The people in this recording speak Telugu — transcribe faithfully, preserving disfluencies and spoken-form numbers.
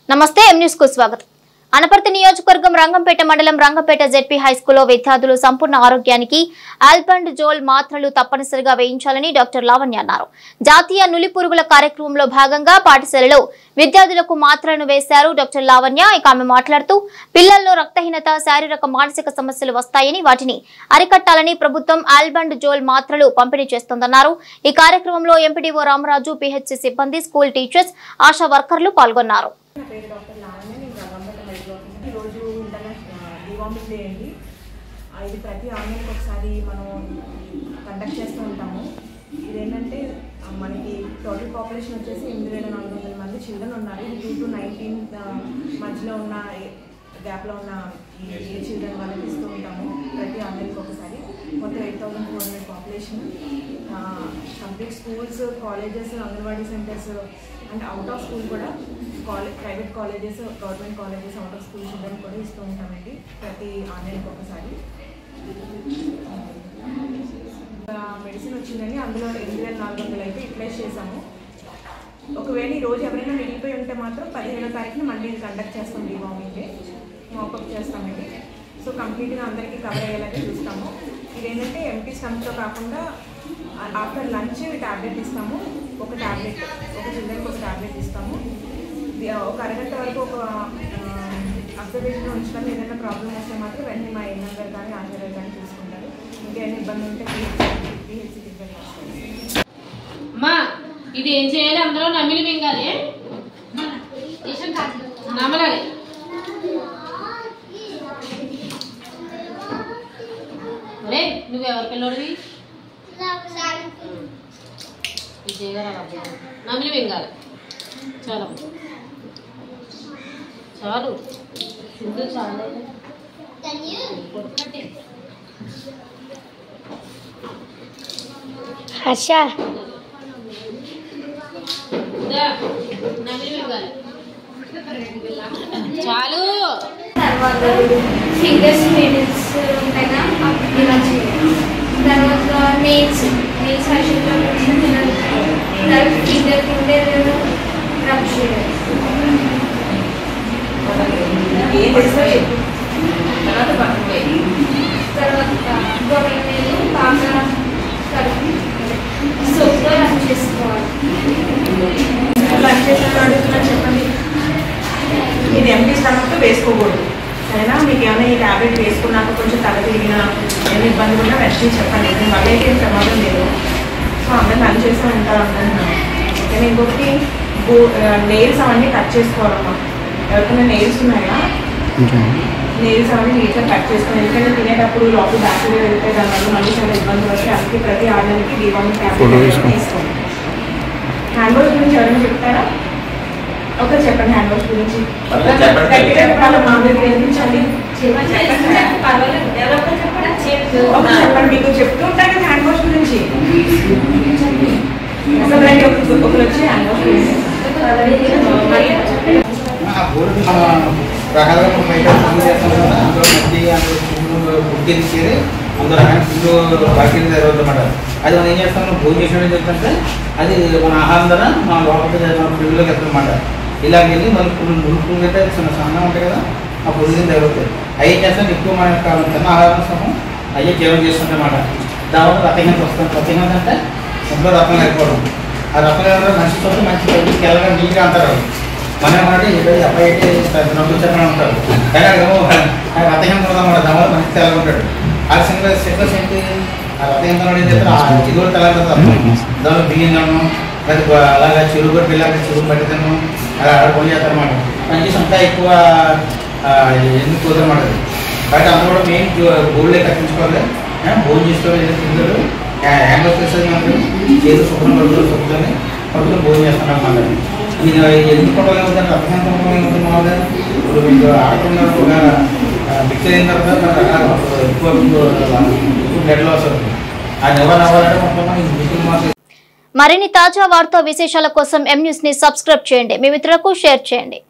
నమస్తే ఎం న్యూస్ కు స్వాగతం. అనపర్తి నియోజకవర్గం రంగంపేట మండలం రంగంపేట జెడ్పీ హైస్కూల్లో విద్యార్థులు సంపూర్ణ ఆరోగ్యానికి ఆల్బండ్ జోల్ మాత్రలు తప్పనిసరిగా వేయించాలని డాక్టర్ లావణ్య అన్నారు. జాతీయ నులి పురుగుల కార్యక్రమంలో భాగంగా పాఠశాలలో విద్యార్థులకు మాత్రలను వేశారు డాక్టర్ లావణ్య. ఇక ఆమె మాట్లాడుతూ పిల్లల్లో రక్తహీనత, శారీరక మానసిక సమస్యలు వస్తాయని వాటిని అరికట్టాలని ప్రభుత్వం ఆల్బండ్ జోల్ మాత్రలు పంపిణీ చేస్తోందన్నారు. ఈ కార్యక్రమంలో ఎంపీడీఓ రామరాజు, పీహెచ్సీ సిబ్బంది, స్కూల్ టీచర్స్, ఆశా వర్కర్లు పాల్గొన్నారు. ఈరోజు ఇంటర్నేషనల్ డివార్మింగ్ డే అండి. ఇది ప్రతి ఆన్లైన్కి ఒకసారి మనం కండక్ట్ చేస్తూ ఉంటాము. ఇదేంటంటే మనకి టోటల్ పాపులేషన్ వచ్చేసి ఎనిమిది వేల నాలుగు వందల మంది చిల్డ్రన్ ఉన్నారు. టూ టు నైన్టీన్ మధ్యలో ఉన్న గ్యాప్లో ఉన్న ఏ చిల్డ్రన్ వాళ్ళకి ఇస్తూ ఉంటాము ప్రతి ఆన్లైన్కి ఒకసారి. మొత్తం eight thousand four hundred population. Complete schools, colleges, Anganwadi centres and out of school కూడా college, private colleges, government colleges, out of school children కూడా ఇస్తూ ఉంటామండి ప్రతి ఆన్లైన్కి ఒకసారి. మెడిసిన్ వచ్చిందని అందులో ఎనిమిది వేల నాలుగు వందలు అయితే యూటిలైజ్ చేసాము. ఒకవేళ ఈరోజు ఎవరైనా మిగిలిపోయి ఉంటే మాత్రం పదిహేనో తారీఖున మళ్ళీ కండక్ట్ చేస్తాం డివార్మింగ్ డే, మాపప్ చేస్తామండి. సో కంప్లీట్గా అందరికీ కవర్ అయ్యేలాగా చూస్తాము. ఇదేంటంటే ఎంటీ స్టమ్తో కాకుండా ఆఫ్టర్ లంచ్ ట్యాబ్లెట్ ఇస్తాము. ఒక ట్యాబ్లెట్ ఒక చిల్డ్రన్కి ఒక ట్యాబ్లెట్ ఇస్తాము. ఒక అరగంట వరకు ఒక అబ్జర్వేషన్ ఉంచడం. ఏదైనా ప్రాబ్లం వస్తే మాత్రం వెంటనే మా ఎన్ నెంబర్ కానీ ఆచార్య కానీ చూసుకుంటారు. ఇంకేమైనా ఇబ్బంది ఉంటే పిహెచ్సి దగ్గర అమ్మా ఇది ఏం చేయాలి? అందరూ నమిలి మింగాలి, నమలాలి. అరే నువ్వెవరి పిల్లోడివి? నమిలి మింగాలి. చాలా చాలు ఫుడ్ చాలా హర్ష నమిలి మింగాలి. చాలు. తర్వాత ఫింగర్స్ నీడిల్స్ ఉంటాయిగా ఇలా చేయాలి. తర్వాత నెయిల్స్ నెయిల్స్ హర్షంలో తర్వాత ఫింగర్ ఫింగర్ రబ్ చేయాలి. తర్వాత గొర్రెల నీళ్ళు బాగా కలిపి సోప్గా రబ్ చేసుకోవాలి. లంచ్ చేసిన అడుగుతున్నా చెప్పండి. ఇది ఎంటీ స్టమక్తో వేసుకోకూడదు. అయినా మీకు ఏమైనా ఈ ట్యాబ్లెట్ వేసుకున్నాక కొంచెం తల తిరిగినా ఏమైనా ఇబ్బంది ఉన్నా వెంటనే చెప్పండి. నేను వల్ల అయితే ఏం ప్రమాదం లేదు. సో అందరూ లంచ్ చేస్తూ ఉంటారు అనుకుంటున్నాను. ఓకే. ఇంకొకటి నెయిల్స్ అవన్నీ కట్ చేసుకోవాలమ్మా. ఎవరికైనా నెయిల్స్ ఉన్నాయా? నెయిల్స్ అవన్నీ నీట్గా కట్ చేసుకోవాలి. ఎందుకంటే తినేటప్పుడు లోపల బ్యాక్టీరియా వెళ్తే దానివల్ల మళ్ళీ చాలా ఇబ్బందులు వస్తాయి. అందుకే ప్రతి ఆర్డర్కి డివార్మింగ్ ట్యాబ్లెట్ తీసుకోండి. హ్యాండ్ వాష్ గురించి ఎవరైనా చెప్తారా? ఓకే చెప్పండి. హ్యాండ్ వాష్ గురించి వినిపించండి. ఓకే చెప్పండి. మీకు చెప్తూ ఉంటాయి కదా హ్యాండ్ వాష్ గురించి. ఒకరు వచ్చి హ్యాండ్ వాష్ గురించి రకాలుగా మనం బయట ఫుడ్ చేస్తాం కదా, అందులో మట్టి అందులో పుట్టించి అందులో ఫుడ్ బాకీ జరుగుతుందన్నమాట. అది మనం ఏం చేస్తాం, మనం భోజనం చేసినట్టు చెప్తుంటే అది మన ఆహారం ద్వారా మన లోపలికి మన ఫుడ్లోకి వెళ్తుందన్నమాట. ఇలాగ వెళ్ళి మన పురుగు అయితే చిన్న సన్నం ఉంటాయి కదా, ఆ పురుగు జరుగుతాయి. అవి ఏం చేస్తాం, ఎక్కువ మన చిన్న ఆహారం సహం అయ్యే జీవనం చేస్తుంటాయన్నమాట. దానివల్ల రక్తహీనత వస్తుంది. రక్తహీనత అంటే ఇంట్లో రక్తం లేకపోవడం. ఆ రక్తం లేకపోతే మనిషి చూస్తే మంచి తెల్లగా నీట్గా అంటారు. మనం ఏమంటే ఈ అబ్బాయి అయితే నవ్వు చెప్పని ఉంటారు, కానీ అదేమో రక్తహీనత అన్నమాట. దానివల్ల మంచి తెల్లగా ఉంటాడు. ఆ సింగల్ సింగల్స్ ఏంటి, ఆ రక్తహీనత ఏం చేస్తారు, చిగురు తెల్లగా దానిలో బియ్యం తినడం, లేదా అలాగా చెరువు బట్టి వెళ్ళాక చెరువు బట్టి తినడం, అలా కొని చేస్తారు అన్నమాట. మంచి సంతా ఎక్కువ ఎందుకు కుదరమాట. కాబట్టి అందరూ కూడా మెయిన్ గోల్డే కట్టించుకోవాలి. భోజనం చేసుకోవాలి. పిల్లలు హ్యాండ్ వాష్ చేస్తుంది మనకు చేతులు శుభ్రం పడుతుంది, శుభ్రని పడుతుంది భోజనం చేస్తాను అన్నమాట. ఇది ఎందుకు కొట్టగా ఉంటుంది, రక్తహీనత ఉంటుంది మామూలుగా. ఇప్పుడు మీకు ఆడకుండా ఒక మిక్చర్ అయిన తర్వాత ఎక్కువ బ్లడ్ లాస్ అవుతుంది. ఆ నివారణ అవ్వాలంటే మొత్తం మరిన్ని తాజా వార్తా విశేషాల కోసం ఎం న్యూస్ ని సబ్స్క్రైబ్ చేయండి. మీ మిత్రులకు షేర్ చేయండి.